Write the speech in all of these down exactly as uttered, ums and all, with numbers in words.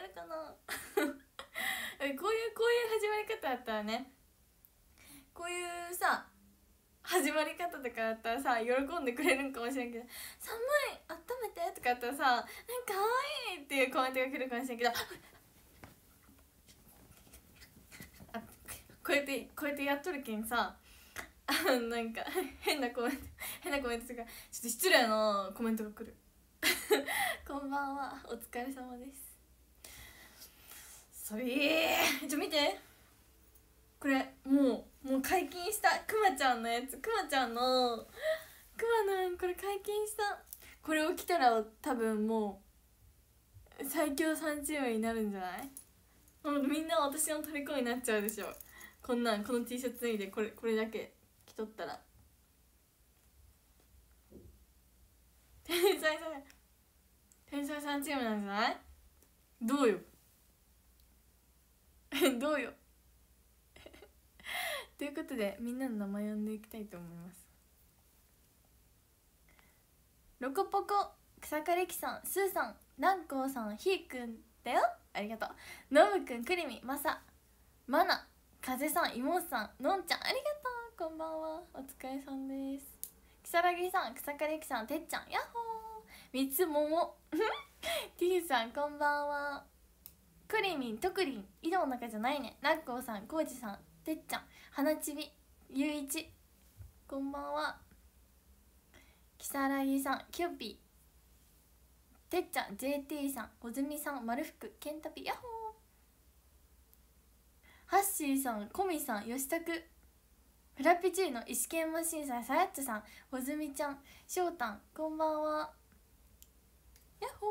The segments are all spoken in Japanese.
るかなこういうこういう始まり方だったらね、こういうさ始まり方とかだったらさ喜んでくれるんかもしれんけど、寒い温めてとかだったらさ、なんかかわいいっていうコメントが来るかもしれんけど、あこうやってこうやってやっとるけんさ、あなんか変なコメント変なコメントとかちょっと失礼なコメントが来るこんばんは、お疲れ様です。それちょ見て、これもうもう解禁したくまちゃんのやつ、くまちゃんのくまなんこれ解禁した。これを着たら多分もう最強さんチームになるんじゃない？もうみんな私の虜になっちゃうでしょ。こんなんこの T シャツ脱いでこれこれだけ着とったら天才さん天才さんチームなんじゃない？どうよどうよということでみんなの名前呼んでいきたいと思います。ロコポコ、草刈り機さん、スーさん、南光さん、ひーくんだよ、ありがとう。のぶくん、くりみ、まさ、まな、かぜさん、いもさん、のんちゃん、ありがとう、こんばんは、お疲れさんです。きさらぎさん、草刈り機さん、てっちゃん、やっほー、みつももティーさん、こんばんは。くりみん、とくりん、井戸の中じゃないね。なっこうさん、こうじさん、てっちゃん、はなちび、ゆういち、こんばんは。きさらぎさん、きよぴー、てっちゃん、ジェーティー さん、おずみさん、まるふく、けんたぴ、やっほー。ハッシーさん、こみさん、よしたく、フラピチーノ、石剣マシンさん、さやっちさん、おずみちゃん、しょうたん、こんばんは。やっほ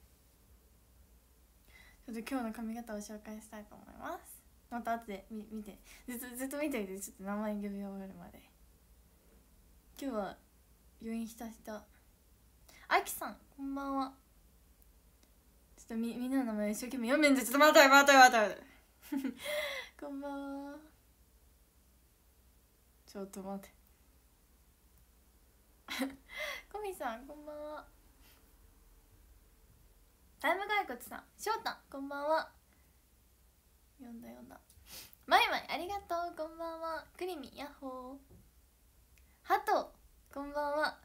ー。ちょっと今日の髪型を紹介したいと思います。また後で見見て、ずっとずっと見ていて、ちょっと名前呼び覚えるまで。今日は余韻ひたひた。あきさん、こんばんは。ちょっとみみんなの名前一生懸命読めんで、ちょっと待って待って待ってこんばんは。ちょっと待ってコミさん、こんばんは。タイムガイコツさん、しょうたん、こんばんは。読んだ読んだ。まいまい、ありがとう、こんばんは。くりみ、やっほー。はと、こんばんは。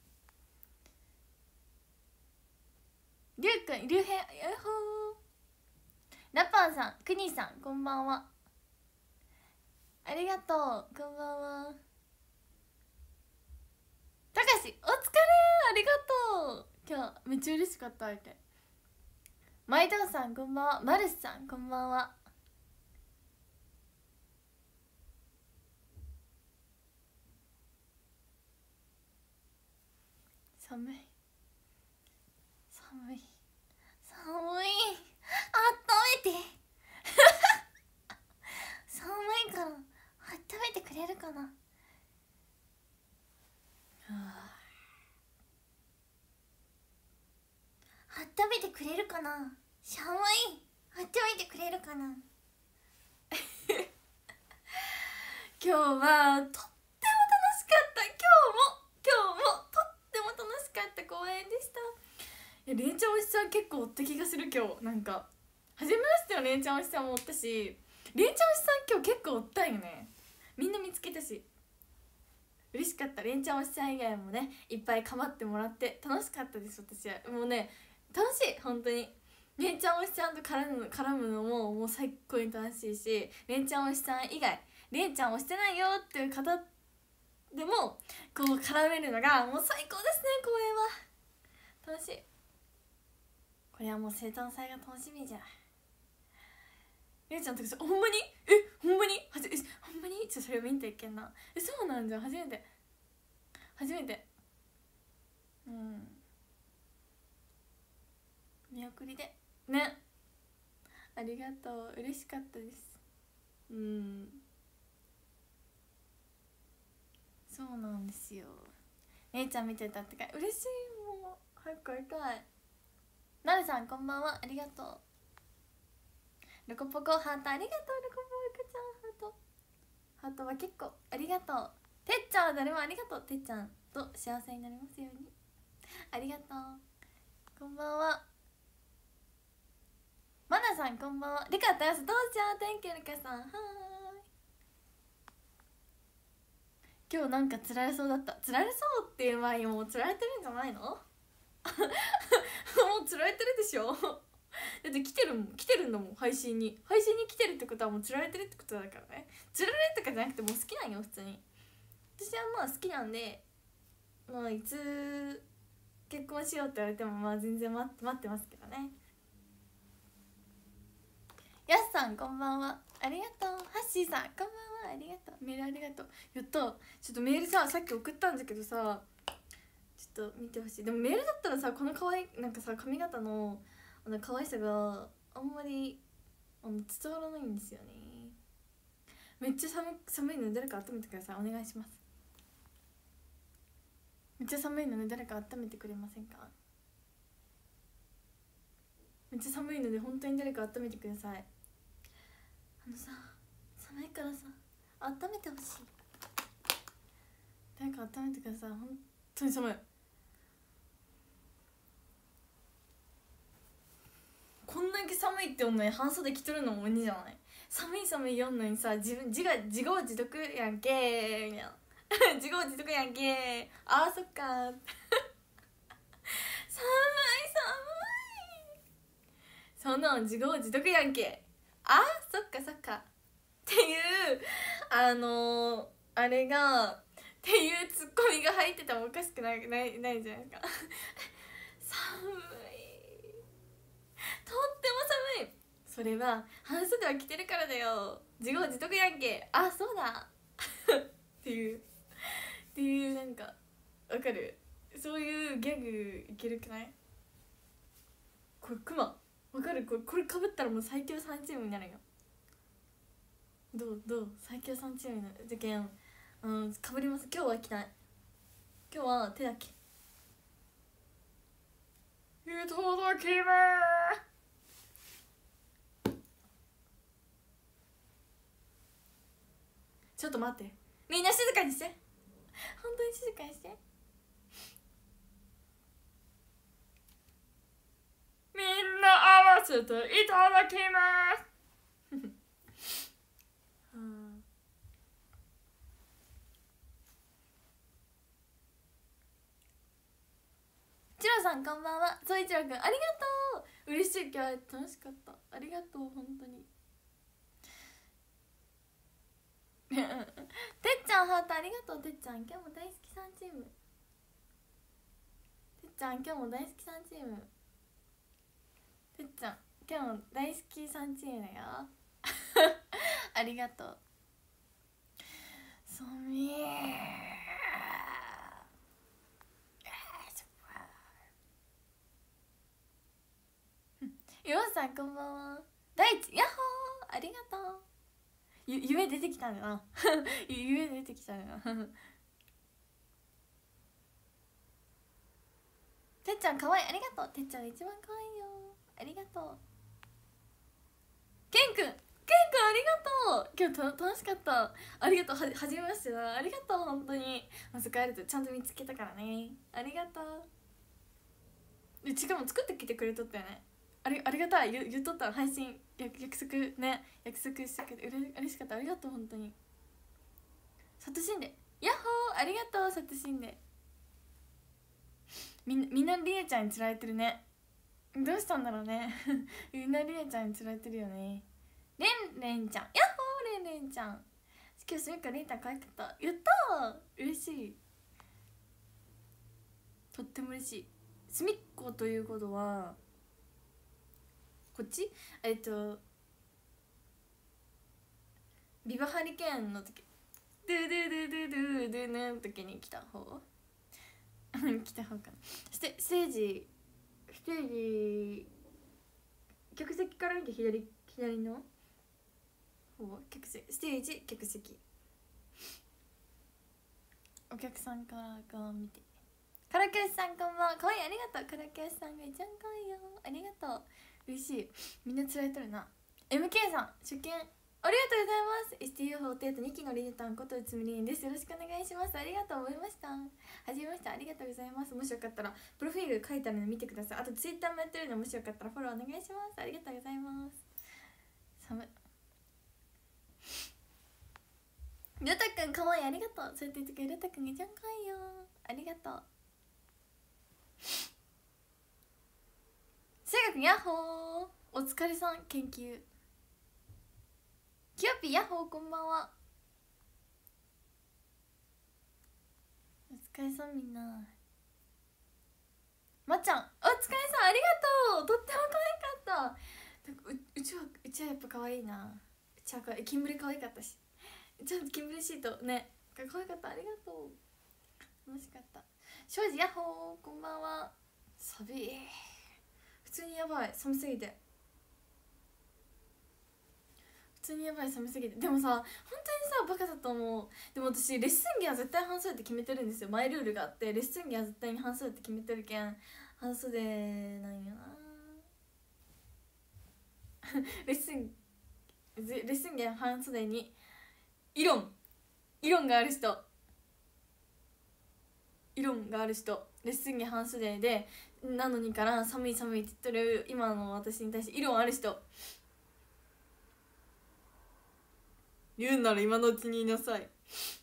りゅうくん、りゅうへい、やっほー。ラパンさん、くにさん、こんばんは。ありがとう、こんばんは。たかし、お疲れー、ありがとう。今日めっちゃ嬉しかった相手。まいどうさん、こんばんは。まるさん、こんばんは。寒い寒い寒い、あっためて寒いからあっためてくれるかな。はあ、あっためてくれるかな。寒い、あっためてくれるかな今日はとっても楽しかった。今日も今日もとっても楽しかった公演でした。いや、れんちゃんおじさん結構おった気がする。今日なんか初めましてのれんちゃんおじさんもおったし、れんちゃんおじさん今日結構おったんよね。みんな見つけたし嬉しかった。れんちゃんおじさん以外もねいっぱい構ってもらって楽しかったです。私はもうね楽しい、本当に。れんちゃんおじさんと絡む絡むのももう最高に楽しいし、れんちゃんおじさん以外れんちゃんをしてないよっていう方でもこう絡めるのがもう最高ですね。公演は楽しい。これはもう生誕祭が楽しみじゃ。れんちゃんとかほんまにえほんまにはじえほんまにちょっとそれを見んといけんな。えそうなんじゃ、初めて初めてうん見送りでね。ありがとう、嬉しかったです。うん、そうなんですよ。姉ちゃん見てたってか嬉しい。もう早く会いたい。なるさん、こんばんは、ありがとう。ロコポコハートありがとう。ロコポコちゃんハートハートは結構ありがとう。てっちゃんは誰もありがとう。てっちゃんと幸せになりますように。ありがとう。こんばんは。まなさんこんばんは。リカとやすどうしよう。Thank you リカさん。はーい。今日なんかつられそうだった。つられそうっていう前にもうつられてるんじゃないの？もうつられてるでしょ。だって来てるもん、来てるんだもん。配信に配信に来てるってことはもうつられてるってことだからね。つられるとかじゃなくてもう好きなんよ普通に。私はまあ好きなんで、まあいつ結婚しようって言われてもまあ全然待って待ってますけどね。やすさんこんばんは、ありがとう。ハッシーさんこんばんは、ありがとう。メールありがとう。やった。ちょっとメールささっき送ったんだけどさ、ちょっと見てほしい。でもメールだったらさ、この可愛いなんかさ髪型のあの可愛さがあんまりあの伝わらないんですよね。めっちゃ寒寒いので誰か温めてください。お願いします。めっちゃ寒いので誰か温めてくれませんか？めっちゃ寒いので本当に誰か温めてください。あのさ、寒いからさ温めてほしい。誰か温めてください。本当に寒い。こんだけ寒いって女に半袖着とるのも鬼じゃない？寒い寒い言んのにさ、自分自が自業自得やんけーみたいな。自業自得やんけー。あーそっかー。寒い寒い。そんなん自業自得やんけ。あーそっかそっかっていうあのー、あれがっていうツッコミが入っててもおかしくないないないじゃないですか。寒い、とっても寒い。それは半袖は着てるからだよ。自業自得やんけ。あ、そうだっていうっていうなんかわかる？そういうギャグいけるくない？これクマわかる？これこれかぶったらもう最強さんチームになるよ。どうどう最強さんチームの受験、うん、かぶります。今日は着ない。今日は手だけ。いただきまーす。ちょっと待って、みんな静かにして。本当に静かにして。みんな合わせていただきます。うん、チロさんこんばんは。そういちろくんありがとう。嬉しい。今日楽しかった。ありがとう本当に。てっちゃんハートありがとう。てっちゃん今日も大好きさんチーム。てっちゃん今日も大好きさんチーム。てっちゃん今日も大好きさんチームだよ。ありがとう。そみーヨウさんこんばんは。大地ヤッホーありがとう。ゆ夢出てきたんだな。夢出てきたんだな。てっちゃんかわいい。ありがとう。てっちゃん一番かわいいよ。ありがとう。ケンくんケンくんありがとう。今日た楽しかった。ありがとう。ははじめましてだ。ありがとう本当に。まさかあるとちゃんと見つけたからね。ありがとう。でしかも作ってきてくれとったよね。ありありがたい。言言っとった配信約約束ね、約束してくれてうれ嬉しかった。ありがとう本当に。サトシンでヤッホーありがとう。サトシンでみんなみんなりえちゃんにつられてるね。どうしたんだろうね。みんなりえちゃんにつられてるよね。レンレンちゃんヤッホーレンレンちゃん今日すみかレンちゃん可愛かった。やったー嬉しい。とっても嬉しい。すみっこということはこっちえっとビバハリケーンの時ドゥドゥドゥドゥドゥドゥの時に来た方来た方かな。ステステージステージ客席から見て左左の方客席ステージ客席お客さんからが見て。カラキヨシさんこんばんは。かわいいありがとう。カラキヨシさんが一番かわいいよ。ありがとう嬉しい。みんなつられとるな。 エムケー さん初見ありがとうございます。 エスティーユーフォーティーエイト にきのリネタンことうつみりんです。よろしくお願いします。ありがとう思いました。はじめましてありがとうございます。もしよかったらプロフィール書いてあるの見てください。あとツイッターもやってるのでもしよかったらフォローお願いします。ありがとうございます。 寒い。ルタくんかわいい、ありがとう。そうやって言ってくれる。ルタくんが一番かわいいよ、ありがとう。せいがくんヤッホー、お疲れさん。研究キヨピーヤッホー、こんばんは。お疲れさんみんな。まっちゃんお疲れさん、ありがとう。とっても可愛かった。 う, うちはうちはやっぱ可愛いな。うちはかキンブレ可愛かったし、ちゃんとキンブレシートね可愛かった。ありがとう、楽しかった。庄司ヤッホー、こんばんは。寒い、普通にやばい、寒すぎて。普通にやばい、寒すぎて。でもさ本当にさバカだと思う。でも私レッスン着は絶対半袖って決めてるんですよ。マイルールがあって、レッスン着は絶対に半袖って決めてるけん半袖なんよなレッスンレッスン着は半袖にイロンイロンがある人イロンがある人レッスン着半袖でなのにから寒い寒いって言ってる今の私に対してイロンある人、言うなら今のうちに言いなさい。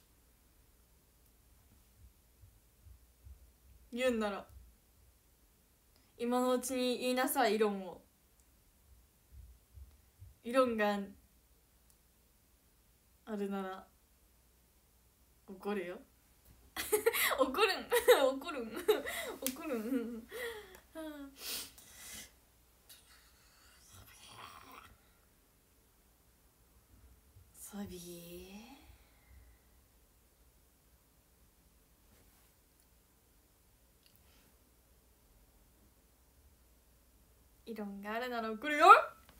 言うんなら今のうちに言いなさい。イロンをイロンがあるなら怒るよ怒るん怒るん怒るんサビイロンがあるなら怒るよ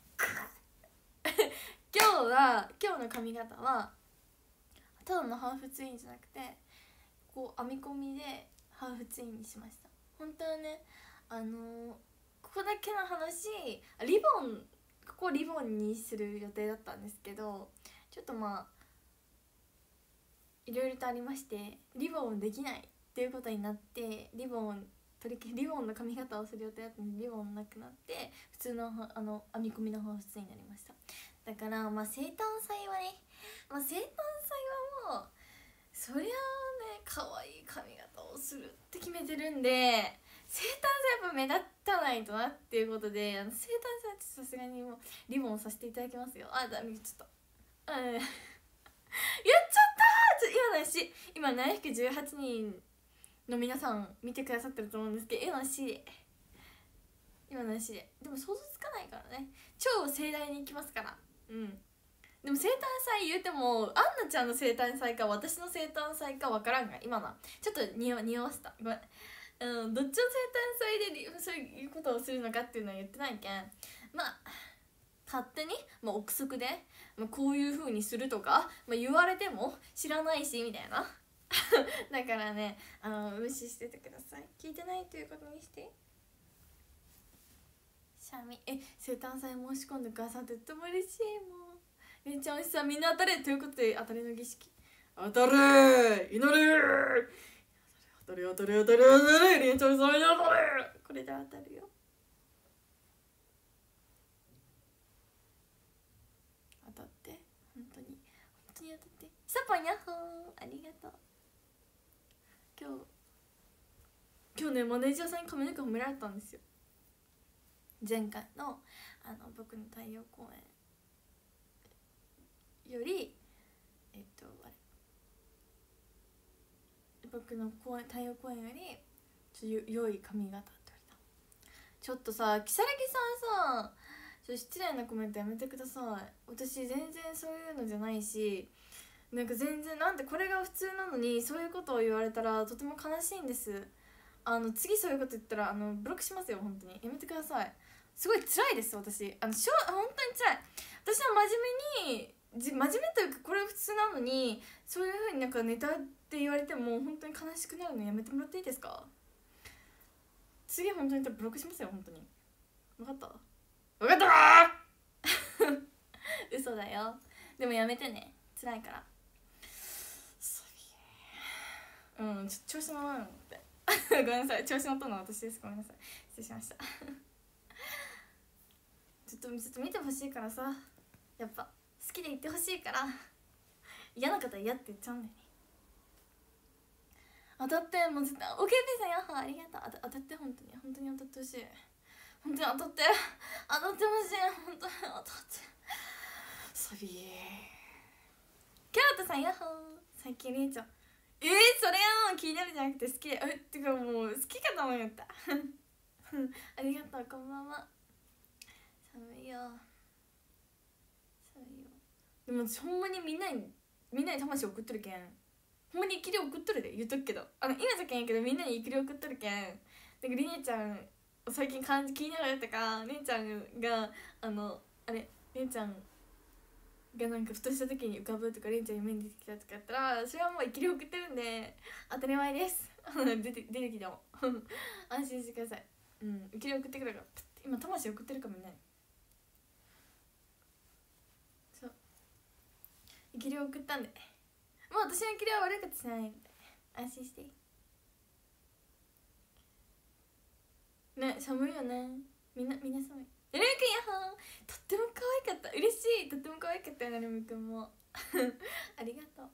今日は今日の髪型はただのハーフツインじゃなくてこう編み込みでハーフツインにしました。本当はねあのー、ここだけの話リボンここリボンにする予定だったんですけどちょっとまあいろいろとありましてリボンできないっていうことになってリボン取りリボンの髪型をする予定だったのでリボンなくなって普通のあの編み込みのハーフツインになりました。だからまあ生誕祭はね、まあ、生誕祭はもうそりゃあね可愛い髪型をするって決めてるんで生誕祭やっぱ目立たないとなっていうことであの生誕祭はさすがにもうリボンをさせていただきますよ。あ、だめ、ちょっとうん言っちゃったー。今のし今ななひゃくじゅうはちにんの皆さん見てくださってると思うんですけど今のしで今のしででも想像つかないからね。超盛大にいきますから。うんでも生誕祭言うてもアンナちゃんの生誕祭か私の生誕祭か分からんが今のはちょっと匂わせたごめん、うん、どっちの生誕祭でそういうことをするのかっていうのは言ってないけんまあ勝手に、まあ、憶測で、まあ、こういう風にするとか、まあ、言われても知らないしみたいなだからねあの無視しててください。聞いてないということにしてシャミえ生誕祭申し込んでくださってとっても嬉しい。もうれんちゃんおしさんみんな当たれということで当たりの儀式当たれ祈れ当たれ当たれ当たれ当たれれんちゃんおしさんみんな当たれこれで当たるよ。当たって本当に本当に当たってサポンヤッホーありがとう。今日今日ねマネージャーさんに髪の毛褒められたんですよ。前回のあの僕の太陽公演よりえっとあれ僕の公演太陽公演よりちょっと良い髪型って言われた。ちょっとさ如月さんさちょっと失礼なコメントやめてください。私全然そういうのじゃないしなんか全然なんでこれが普通なのにそういうことを言われたらとても悲しいんです。あの次そういうこと言ったらあのブロックしますよ。本当にやめてください。すごい辛いです私。あのしょ本当に辛い。私は真面目にじ真面目というかこれは普通なのにそういう風になんかネタって言われても本当に悲しくなるのやめてもらっていいですか。次本当にブロックしますよ本当に。分かった分かったー嘘だよ。でもやめてね辛いから。うんちょ調子乗らないのってごめんなさい調子乗ったのは私です。ごめんなさい失礼しましたちょっとちょっと見てほしいからさやっぱ好きでいてほしいから嫌な方は嫌って言っちゃうんだよね。当たってもう絶対 オーケーピー さんやっほーありがとう。当たって本当に本当に当たってほしい。本当に当たって当たってほしい。本当に当たってサビー。キャラトさんやっほー。最近りんちゃんえー、それは気になるじゃなくて好きでえってかもう好きかと思いよったありがとう。こんばんは。寒いよ寒いよ。でも私ほんまにみんなにみんなに魂送っとるけん、ほんまに生きり送っとるで言っとくけど、あの今じゃけんやけどみんなに生きり送っとるけん。なんかりねちゃん最近感じ気になるやったか、りんちゃんがあのあれりんちゃんがなんかふとした時に浮かぶとかりんちゃん夢に出てきたとかやったらそれはもう生きり送ってるんで当たり前です出て出てきても安心してください。うん生きり送ってくるから今魂送ってるかもね。そう生きり送ったんでもう私の生きりは悪いことしないんで安心してね。寒いよねみんなみんな寒い。なるみくんやっほーとっても可愛かった。嬉しい。とっても可愛かったよなるみくんもありがとう。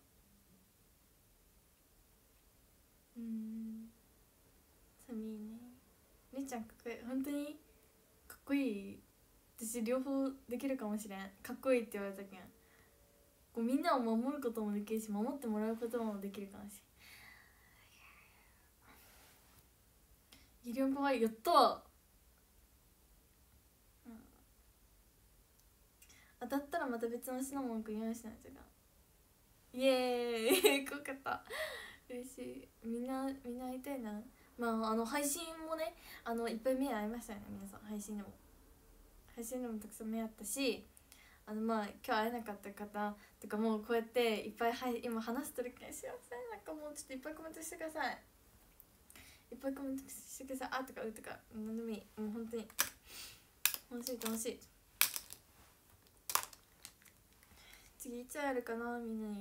うーん寒いね。りんちゃんかっこいい。本当にかっこいい。私両方できるかもしれん。かっこいいって言われたけんこうみんなを守ることもできるし守ってもらうこともできるかもしれん。ギリオンかわいい。やったー、うん、当たったらまた別のシナモンくん用意しないとがイエーイよかった嬉しい。みんなみんな会いたいな。まああの配信もねあのいっぱい目合いましたよね。皆さん配信でも配信でもたくさん目合ったし、あのまあ今日会えなかった方とかもこうやっていっぱい、はい、今話してるけん幸せ。なんかもうちょっといっぱいコメントしてください。いっぱいコメントしてください。あとかうとか何でもいい。もう本当に楽しい楽しい。次いつ会えるかなみんなに。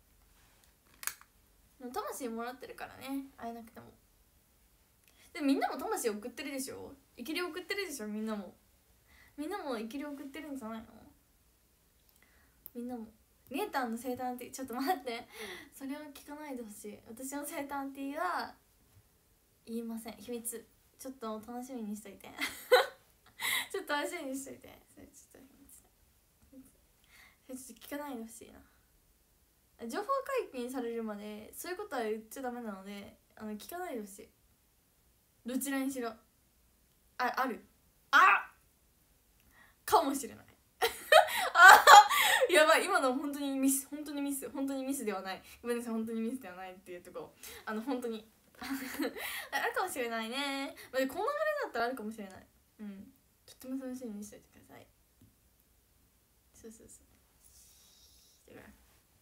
でも魂もらってるからね会えなくても。でもみんなも魂送ってるでしょ。生きり送ってるでしょ。みんなもみんなも生きり送ってるんじゃないの。みんなもりえたんの生誕ティーちょっと待ってそれは聞かないでほしい。私の生誕ティーは言いません。秘密。ちょっと楽しみにしといてちょっと楽しみにしといて。それちょっと秘密。それちょっと聞かないでほしいな。情報解禁されるまでそういうことは言っちゃダメなのであの聞かないでほしい。どちらにしろ あ, あるあかもしれないあやばい今の本当にミス本当にミス本当にミスではない。ごめんなさい本当にミスではないっていうところあの本当にあるかもしれないね。まあ、この流れだったらあるかもしれない。うんとっても楽しみにしておいてください。そうそうそうだから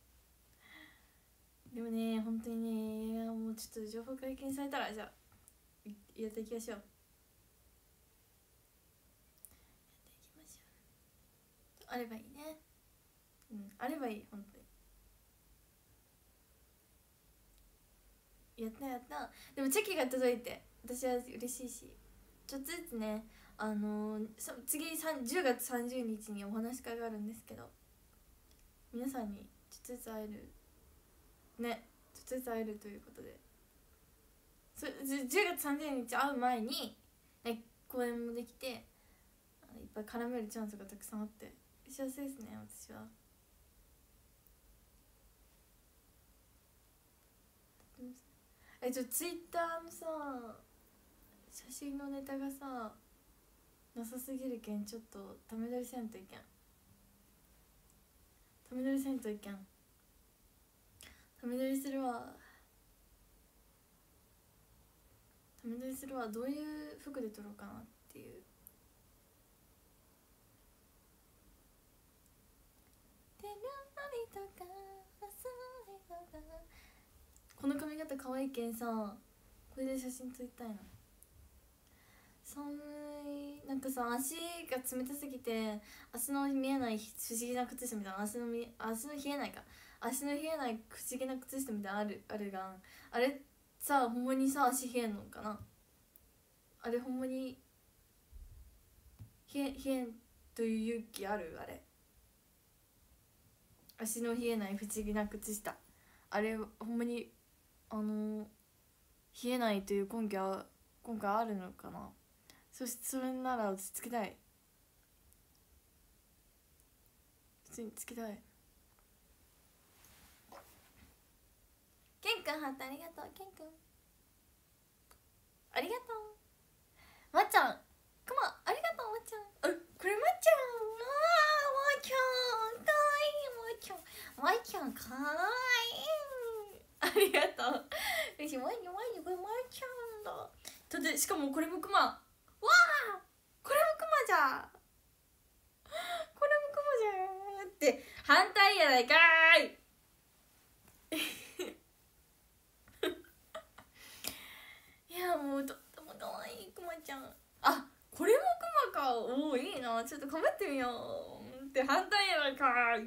でもね本当にねもうちょっと情報解禁されたらじゃあやっていきましょう。やっていきましょう。あればいいね。うんあればいい本当に。やったやった。でもチェキが届いて私は嬉しいしちょっとずつねあのー、次じゅうがつさんじゅうにちにお話し会があるんですけど皆さんにちょっとずつ会えるねちょっとずつ会えるということでそじゅうがつさんじゅうにち会う前に、ね、公演もできていっぱい絡めるチャンスがたくさんあって幸せですね私は。えちょツイッターのさ写真のネタがさなさすぎるけんちょっとため撮りせんといけんため撮りせんといけんため撮りするわため撮りするわ。どういう服で撮ろうかなっていう。この髪型可愛いけんさこれで写真撮りたいな。寒いなんかさ足が冷たすぎて足の見えない不思議な靴下みたいな足のみ足の冷えないか足の冷えない不思議な靴下みたいなあるあるがんあれさほんまにさ足冷えんのかなあれほんまに冷え冷えんという勇気あるあれ足の冷えない不思議な靴下、あれほんまにあの冷えないという根拠は今回あるのかな。そしてそれならつけたい、普通につけたい。ケンくんハートありがとう。ケンくんありがとう。まっちゃんくまありがとう。まっちゃん、あこれまっちゃん、あーまっちゃんかわいい。まっちゃんまっちゃんかわいい、ありがとう。よし、まいまいこれまっちゃんだ。だってしかもこれもくま、わあこれもくまじゃ、これもくまじゃって反対やないかーいいやもうとってもかわいいくまちゃん。あこれもくまか、おおいいな、ちょっとかぶってみようって反対やないかーい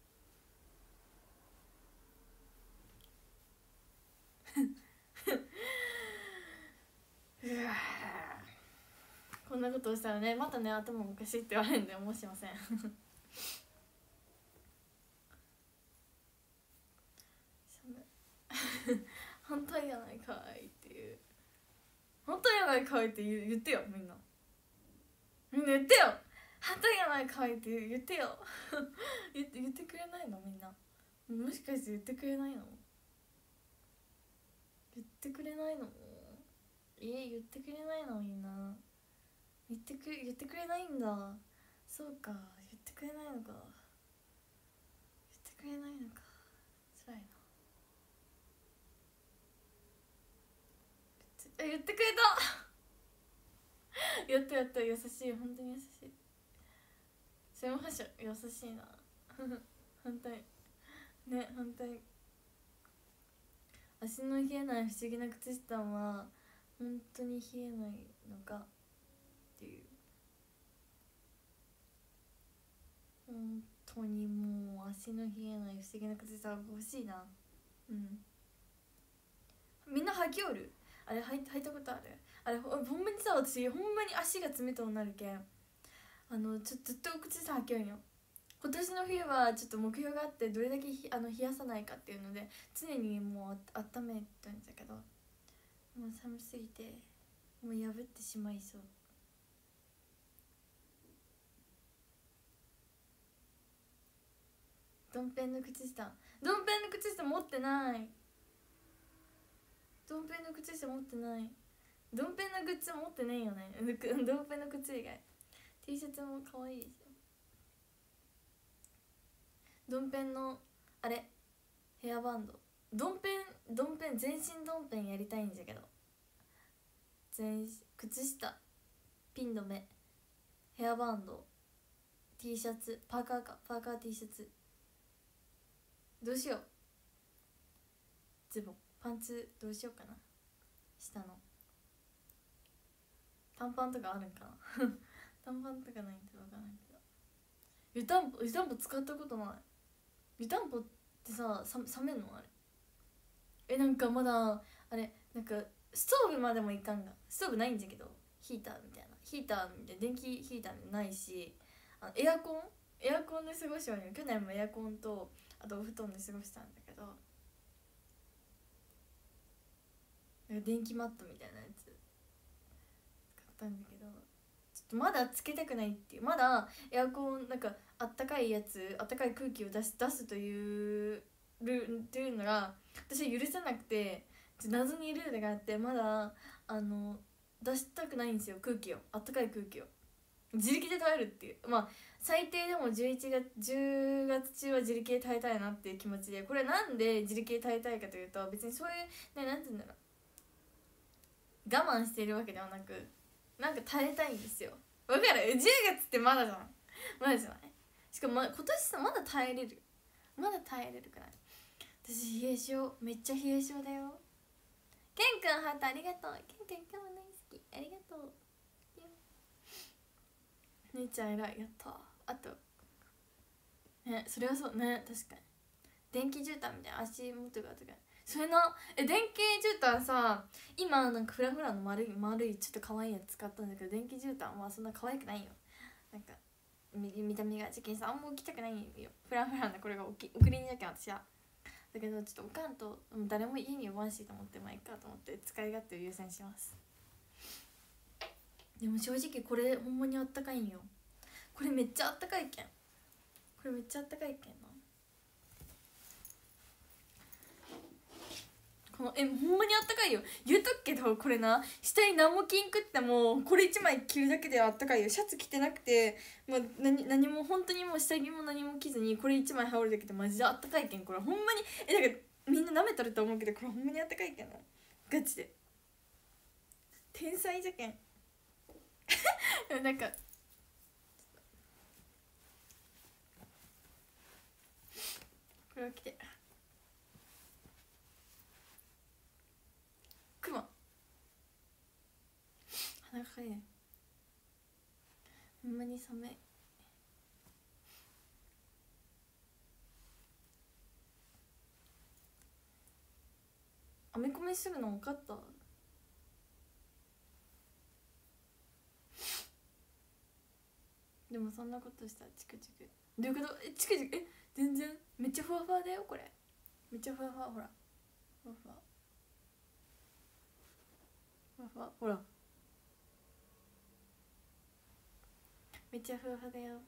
うわこんなことをしたらねまたね頭おかしいって言われるんで申しません反対やないかいっていう、反対やないかいって言言ってよ、みんなみんな言ってよ、反対やないかいって言ってよ言って言ってくれないのみんな、もしかして言ってくれないの、言ってくれないの、えー、言ってくれないのみんな、言ってく言ってくれないんだ、そうか言ってくれないのか、言ってくれないのか、辛いな。え言ってくれたやったやった、優しい、本当に優しい、すいません優しいな反対ね、反対。足の冷えない不思議な靴下は本当に冷えないのかっていう、本当にもう足の冷えない不思議な靴下が欲しいな。うん、みんな履きおる、あれ履い履いたことある、あれほほんまにさ、私ほんまに足が冷たくなるけん、あのちょずっと靴下履きおんよ。今年の冬はちょっと目標があって、どれだけひあの冷やさないかっていうので常にもうあ温めてるんだけど、もう寒すぎてもう破ってしまいそう。ドンペンの靴下、ドンペンの靴下持ってない、ドンペンの靴下持ってない、ドンペンのグッズ持ってないよねドンペンの靴以外 T シャツも可愛いですよ。ドンペンのあれヘアバンド、ドンペンドンペン全身ドンペンやりたいんだけど、全靴下ピン止めヘアバンド T シャツパーカーかパーカー T シャツどうしよう、ズボンパンツどうしようかな、下の短パンとかあるんかな短パンとかないと分からんけど、湯たんぽ湯たんぽ使ったことない、湯たんぽってささ冷めんのあれ、えなんかまだあれなんかストーブまでもいかんが、ストーブないんだけどヒーターみたいな、ヒーターみたいな電気ヒーターないし、あのエアコンエアコンで過ごしようよ、去年もエアコンとあとお布団で過ごしたんだけど、なんか電気マットみたいなやつ使ったんだけど、ちょっとまだつけたくないっていう、まだエアコンなんかあったかいやつあったかい空気を出す出すというルっていうのが私は許せなくて、謎にルールがあって、まだあの出したくないんですよ、空気を、あったかい空気を自力で耐えるっていう、まあ最低でもじゅういちがつじゅうがつ中は自力で耐えたいなっていう気持ちで、これなんで自力で耐えたいかというと、別にそういうね、なんて言うんだろう、我慢しているわけではなく、なんか耐えたいんですよ、わかる、じゅうがつってまだじゃん、まだじゃない、しかも、ま、今年さまだ耐えれる、まだ耐えれるくらい、私冷え性めっちゃ冷え性だよ。ケンくんハートありがとう、ケンくん今日も大好きありがとう、姉ちゃん偉い、やった。あとね、それはそうね、確かに電気絨毯みたいな足元がとか、それな、え電気絨毯さ、今なんかフラフラの丸い丸いちょっと可愛いやつ使ったんだけど、電気絨毯はそんな可愛くないよ、なんか見見た目がじゃけんさあんま起きたくないんよ。フランフランなこれが起き送りにじゃけん私は。だけどちょっとおかんと誰も家に呼ばんしと思ってまあいいかと思って使い勝手を優先します。でも正直これほんまにあったかいんよ。これめっちゃあったかいけん。これめっちゃあったかいけんな。このえほんまにあったかいよ。言うとくけどこれな下に何も着んくってもこれいちまい着るだけであったかいよ。シャツ着てなくて、まあ、何, 何も本当にもう下着も何も着ずにこれいちまい羽織るだけでマジであったかいけん。これほんまにえだからみんな舐めとると思うけどこれほんまにあったかいけんな。ガチで天才じゃけんなんかこれを着てクマ鼻がかゆい。ほんまに寒い。アメコミするの分かった。でもそんなことしたらチクチクどういうこと。えチクチクえ全然めっちゃふわふわだよこれ。めっちゃふわふわほらふわふわふわふわほらめっちゃふわふわだよ。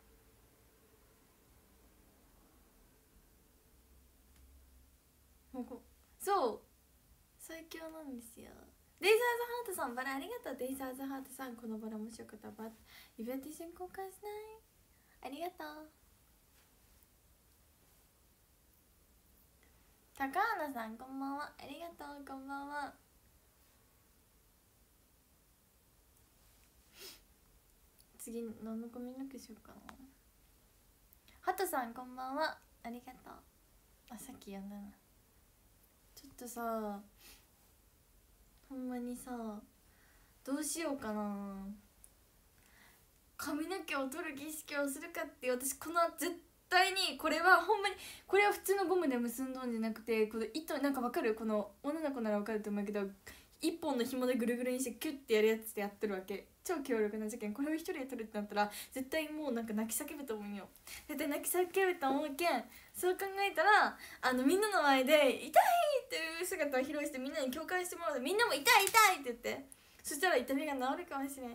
もうこそう最強なんですよ。デイサーズハートさんバラありがとう。デイサーズハートさんこのバラもしよかったら指輪と一緒に交換しない。ありがとう。高原さんこんばんはありがとう。こんばんは。次何のコミュニケーションかな。ハトさんこんばんはありがとう。あさっき読んだな。ちょっとさほんまにさどうしようかな。髪の毛を取る儀式をするかって私この絶対にこれはほんまにこれは普通のゴムで結んどんじゃなくてこの糸なんかわかる。この女の子ならわかると思うけど一本の紐でぐるぐるにしてキュッてやるやつでやってるわけ。超強力な事件。これを一人で取るってなったら絶対もうなんか泣き叫ぶと思うよ。絶対泣き叫ぶと思うけんそう考えたらあのみんなの前で痛いっていう姿を披露してみんなに共感してもらうとみんなも痛い痛いって言ってそしたら痛みが治るかもしれん。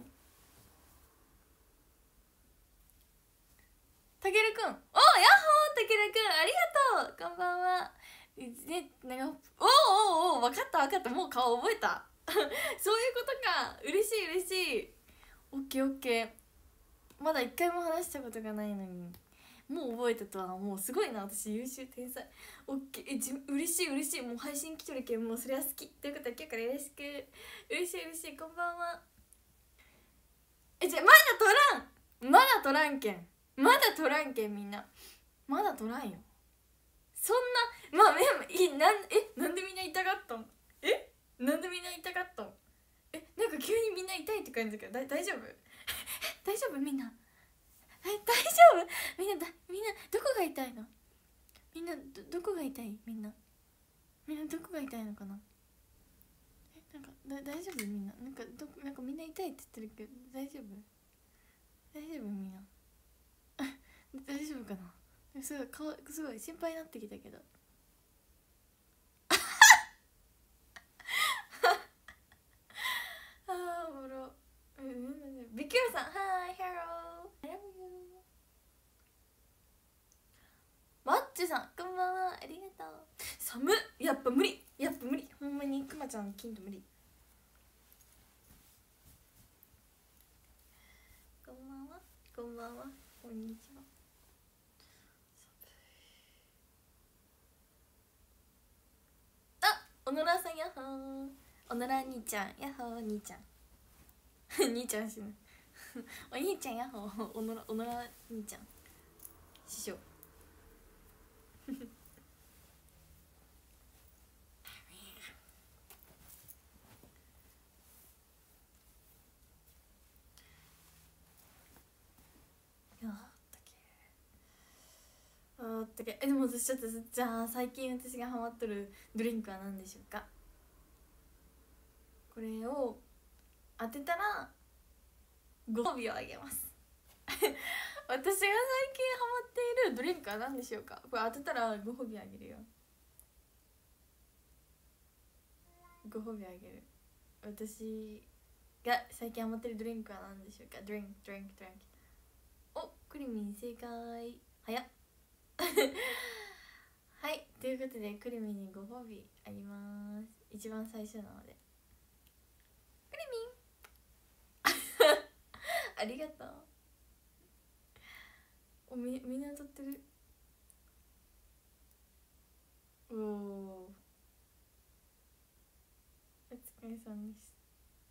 たけるくんおーやっほーたけるくんありがとうこんばんは。ねなんかおーおーおー分かった分かったもう顔覚えたそういうことか。嬉しい嬉しい。オッケーオッケー。まだ一回も話したことがないのにもう覚えたとはもうすごいな。私優秀天才。オッケーえじ嬉しい嬉しい。もう配信来とるけんもうそれは好きということは今日からよろしく。嬉しい嬉しいこんばんは。えじゃあまだ取らんまだ取らんけんまだ取らんけんみんなまだ取らんよ。そんなまあえなんえなんでみんな痛がったん。えなんでみんな痛がったん。えなんか急にみんな痛いって感じだけどだ大丈夫大丈夫みんな大丈夫みんなだみんなどこが痛いの。みんな ど, どこが痛いみんなみんなどこが痛いのかな。えなんかだ大丈夫みんななんかどなんかみんな痛いって言ってるけど大丈夫大丈夫みんな大丈夫かな。すごい顔すごい心配になってきたけどあーおもろ。ビキューさんハイヘロー I love you。 マッチさんこんばんはありがとう。寒っやっぱ無理やっぱ無理ほんまにくまちゃん金と無理。こんばんはこんばんはこんにちは。あおのらさんやっほー。おのら兄ちゃんやっほー兄ちゃん兄ちゃんしないお兄ちゃんやっほーおのらおのら兄ちゃん師匠いやあったけえでも私ちょっとじゃあ最近私がハマっとるドリンクは何でしょうか。これを当てたらご褒美をあげます私が最近ハマっているドリンクは何でしょうか。これ当てたらご褒美あげるよ。ご褒美あげる。私が最近ハマってるドリンクは何でしょうか。ドリンクドリンクドリンク。お、クリミン正解。早っはい、ということでクリミンにご褒美あります。一番最初なのでクリミンありがとう。おみみんな歌ってる。おお、お疲れさんです。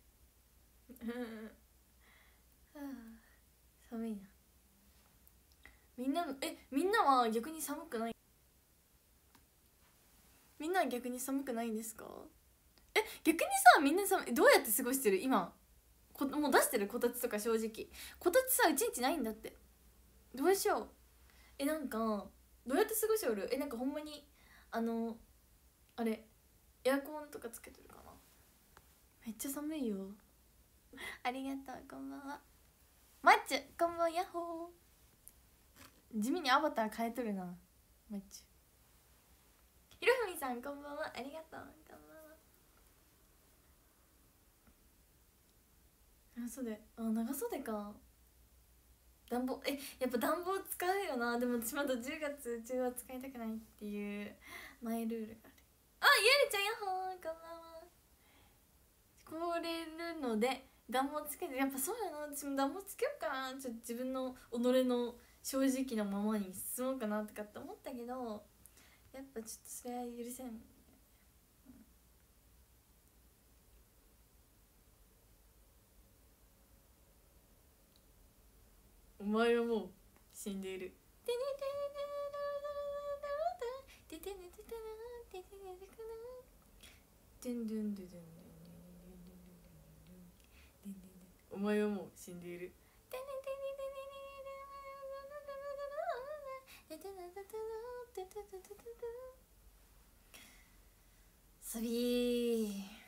はあ、寒いな。みんなえみんなは逆に寒くない？みんなは逆に寒くないんですか？え、逆にさ、みんな寒い、どうやって過ごしてる今？こもう出してるこたつとか。正直こたつさ一日ないんだって。どうしよう。え、なんかどうやって過ごしておる？え、なんかほんまにあのあれエアコンとかつけてるかな。めっちゃ寒いよ。ありがとう。こんばんはマッチュ。こんばんは。ヤッホー。地味にアバター変えとるなマッチュ。ひろふみさんこんばんは。ありがとう。こんばんは。長袖、あ、長袖か。暖房、え、やっぱ暖房使うよな。でも私まだじゅうがつ中は使いたくないっていうマイルールがある。あ、ゆりちゃん、やっほー。こんばんは。凍れるので暖房つけて、やっぱそうやな。私も暖房つけようかな。ちょっと自分の己の正直なままに進もうかなとかって思ったけど、やっぱちょっとそれは許せん。お前はもう死んでいる。お前はもう死んでいる。サビー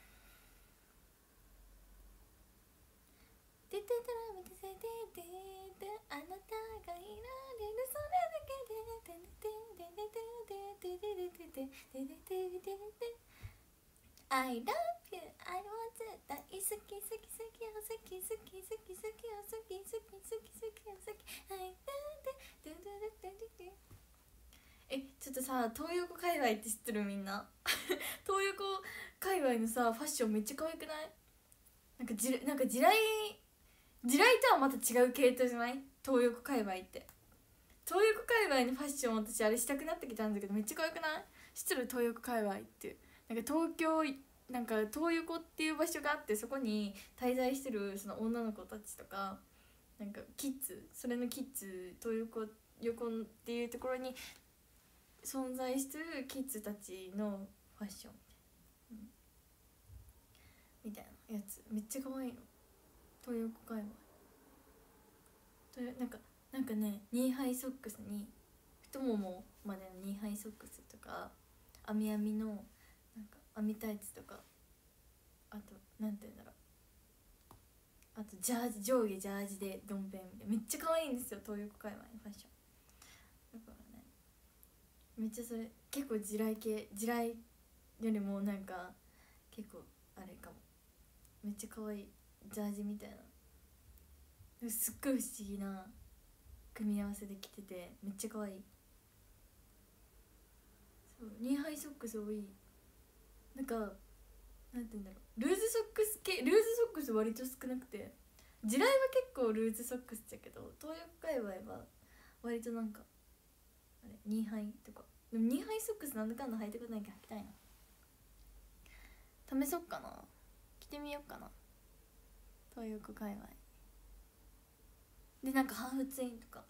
てててらめてせててて、あなたがいられるそれだけで、ててててててててててててて I love you I want you 大好き好き好き好き好き好き好き好き好き好き好き好き好き I love you。 え、ちょっとさ、東横界隈って知ってる？みんな東横界隈のさファッションめっちゃ可愛くない？なんかじなんか地雷地雷とはまた違う系統じゃない？東横界隈って。東横界隈のファッション私あれしたくなってきたんだけど、めっちゃ可愛くない？知ってる？東横界隈って。なんか東京なんか東横っていう場所があって、そこに滞在してるその女の子たちとか、なんかキッズ、それのキッズ、東横横っていうところに存在してるキッズたちのファッションみたいなやつ、めっちゃ可愛いの。東横界隈と、なんかなんかね、ニーハイソックスに太ももまでのニーハイソックスとか、網網のなんか網タイツとか、あとなんて言うんだろう、あとジャージ、上下ジャージでドンペンみたいな、めっちゃ可愛いんですよ東横界隈のファッションだからね。めっちゃそれ結構地雷系、地雷よりもなんか結構あれかも、めっちゃ可愛いジャージみたいな、すっごい不思議な組み合わせで着ててめっちゃ可愛い。そう、ニーハイソックス多い。なんかなんて言うんだろう、ルーズソックス系、ルーズソックス割と少なくて、地雷は結構ルーズソックスだけど、東横界隈は割となんかあれニーハイとか。でもニーハイソックスなんだかんだ履いたことないけど履きたいな。試そっかな、着てみようかな東横界隈で。なんかハーフツインとか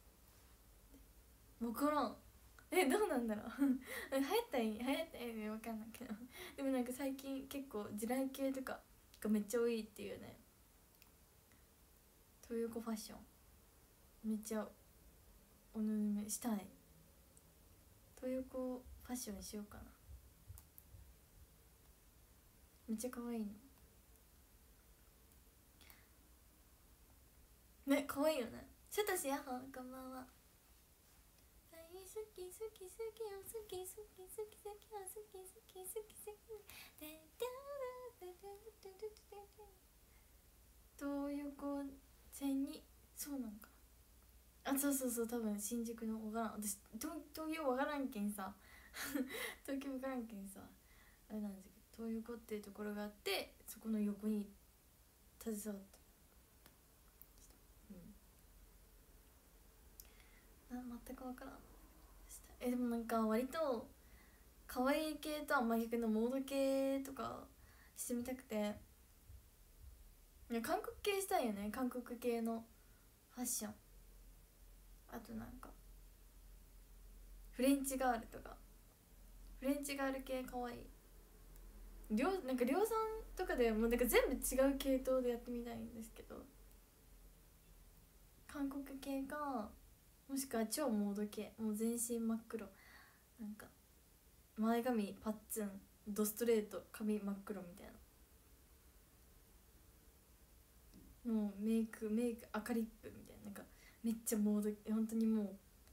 分からん。え、どうなんだろう流行ったらいい、流行ったらいいね、分かんないけどでもなんか最近結構地雷系とかがめっちゃ多いっていうね。東横ファッションめっちゃおぬめしたい。東横ファッションしようかな。めっちゃ可愛いのね、可愛いよね。 サトシヤホーこんばんは。好き好き好き好き好き好き好き好き好き好き好き好き東横線にそうなんかあ、そうそうそう、多分新宿のわからん、私東東京わからんけんさ東京わからんけんさあれなんですけど、東横っていうところがあって、そこの横に携わった。うん、あ全くわからん。えでもなんか割と可愛い系とは真逆のモード系とかしてみたくて、いや韓国系したいよね。韓国系のファッション、あとなんかフレンチガールとか、フレンチガール系かわいい。りょうなんか量産とかでもうなんか全部違う系統でやってみたいんですけど、韓国系かもしくは超モード系、もう全身真っ黒、なんか前髪パッツンドストレート髪真っ黒みたいな、もうメイクメイク赤リップみたいな、なんかめっちゃモード、本当にもう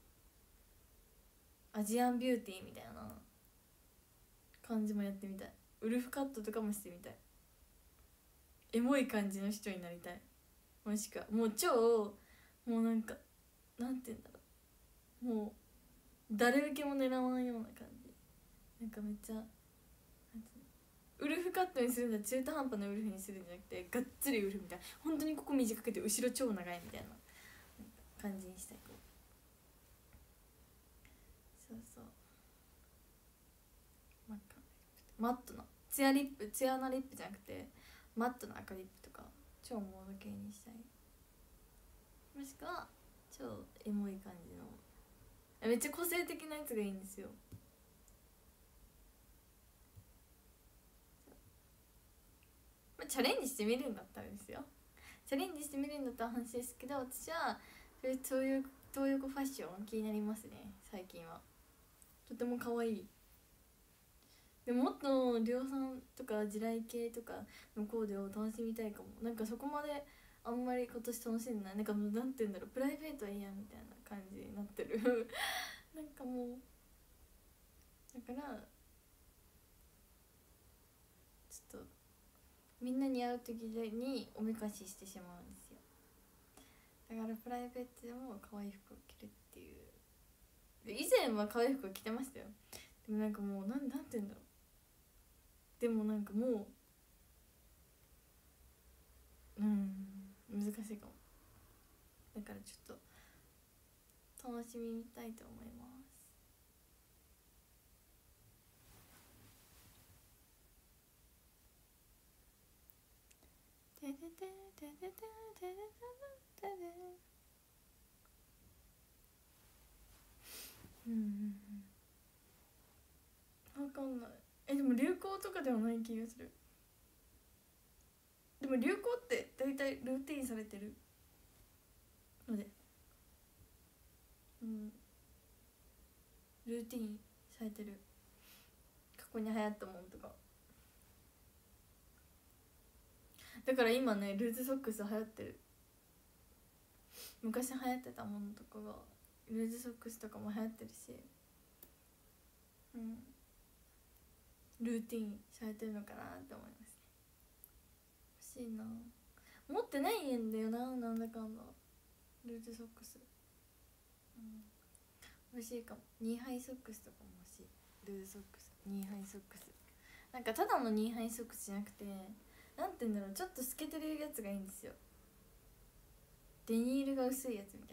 アジアンビューティーみたいな感じもやってみたい。ウルフカットとかもしてみたい。エモい感じの人になりたい。もしくはもう超もうなんかなんて言うんだろう、もう誰受けも狙わんような感じ、なんかめっちゃなんてウルフカットにするんだ、中途半端なウルフにするんじゃなくてがっつりウルフみたいな、本当にここ短くて後ろ超長いみたいな感じにしたい。そうそう、真っ赤マットなツヤリップ、ツヤなリップじゃなくてマットな赤リップとか超モード系にしたい。もしくは超エモい感じのめっちゃ個性的なやつがいいんですよ。まあ、チャレンジしてみるんだったらですよ、チャレンジしてみるんだったら話ですけど、私はそういう東横ファッション気になりますね最近は。とても可愛い。でももっと量産とか地雷系とかのコーデを楽しみたいかも。なんかそこまであんまり今年楽しんでない。なんかもうなんて言うんだろう、プライベートはいいやみたいな感じになってるなんかもうだからちょっとみんなに会う時におめかししてしまうんですよ。だからプライベートでも可愛い服を着るっていう。で以前は可愛い服を着てましたよ。でもなんかもうなんなんて言うんだろう、でもなんかもううん難しいかも。だからちょっと楽しみたいと思います。ててててててててててうん分かんない。えでも流行とかではない気がする。でも流行って大体ルーティンされてるので、うんルーティンされてる。過去に流行ったものとかだから今ねルーズソックス流行ってる。昔流行ってたものとかがルーズソックスとかも流行ってるし、うんルーティンされてるのかなって思いますね。欲しいな。持ってないんだよな、なんだかんだルーズソックス、うん、欲しいかも。ニーハイソックスとかも欲しい。ルーズソックス、ニーハイソックス、なんかただのニーハイソックスじゃなくてなんて言うんだろう、ちょっと透けてるやつがいいんですよ。デニールが薄いやつみたい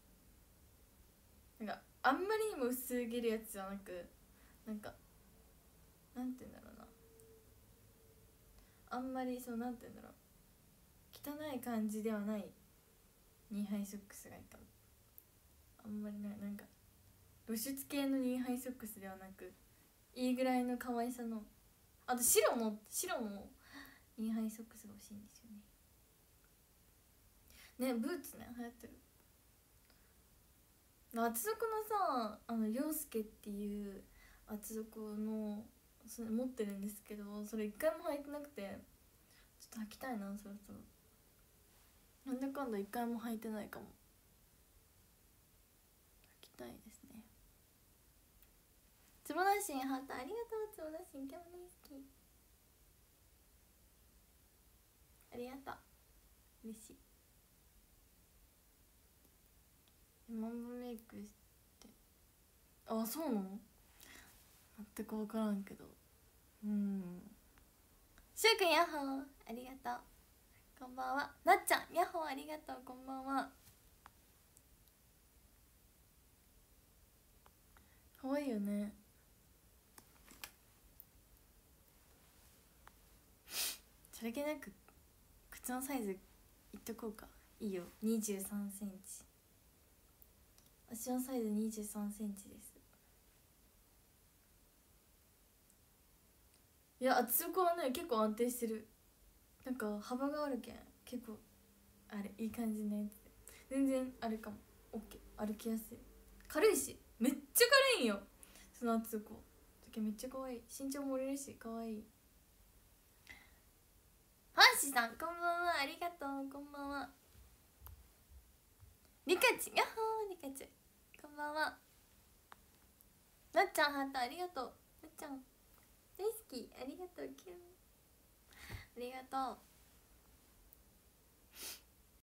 な、なんかあんまりにも薄げるやつじゃなく、なんかなんて言うんだろうな、あんまりそうなんて言うんだろう、汚い感じではないニーハイソックスがいいかも。あんまりななんか露出系のニーハイソックスではなく、いいぐらいの可愛さの、あと白の白のニーハイソックスが欲しいんですよね。ねブーツね流行ってる。厚底のさ、あの陽介っていう厚底のそれ持ってるんですけど、それ一回も履いてなくてちょっと履きたいな、そろそろ。なんだかんだ一回も履いてないかも。 たいですね。つぼだしんハートありがとう。つぼだしん今日も大好き、ありがとう、嬉しい。マンボメイクして、あ、そうなの、全く分からんけど。うん。しゅうくんヤッホーありがとう、こんばんは。なっちゃんヤッホーありがとう、こんばんは。かわいいよね。それけなく靴のサイズいっとこうか。いいよ、にじゅうさんセンチ、足のサイズにじゅうさんセンチです。いや、厚底はね結構安定してる。なんか幅があるけん結構あれいい感じのやつで、全然あれかも。オッケー、歩きやすい、軽いし、めっちゃ軽いんよその厚底。めっちゃ可愛い、身長も折れるし可愛い。ファンシさんこんばんは、ありがとう、こんばんは。リカチヤッホー、リカチこんばんは。なっちゃんハートありがとう、なっちゃん大好き、ありがとう、キュン、ありがとう。